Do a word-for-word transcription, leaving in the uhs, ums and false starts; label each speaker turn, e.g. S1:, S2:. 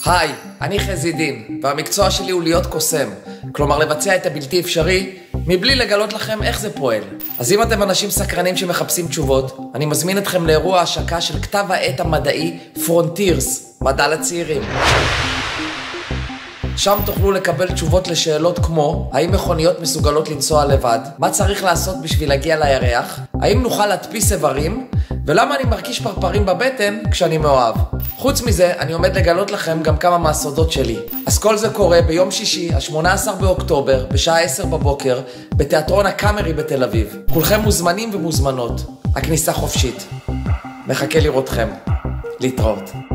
S1: היי, אני חזי דין, והמקצוע שלי הוא להיות קוסם. כלומר, לבצע את הבלתי אפשרי, מבלי לגלות לכם איך זה פועל. אז אם אתם אנשים סקרנים שמחפשים תשובות, אני מזמין אתכם לאירוע השקה של כתב העת המדעי פרונטירס, מדע לצעירים. שם תוכלו לקבל תשובות לשאלות כמו: האם מכוניות מסוגלות לנסוע לבד? מה צריך לעשות בשביל להגיע לירח? האם נוכל להדפיס איברים? ולמה אני מרגיש פרפרים בבטן כשאני מאוהב? חוץ מזה, אני עומד לגלות לכם גם כמה מהסודות שלי. אז כל זה קורה ביום שישי, ה-שמונה עשר באוקטובר, בשעה עשר בבוקר, בתיאטרון הקאמרי בתל אביב. כולכם מוזמנים ומוזמנות. הכניסה חופשית. מחכה לראותכם. להתראות.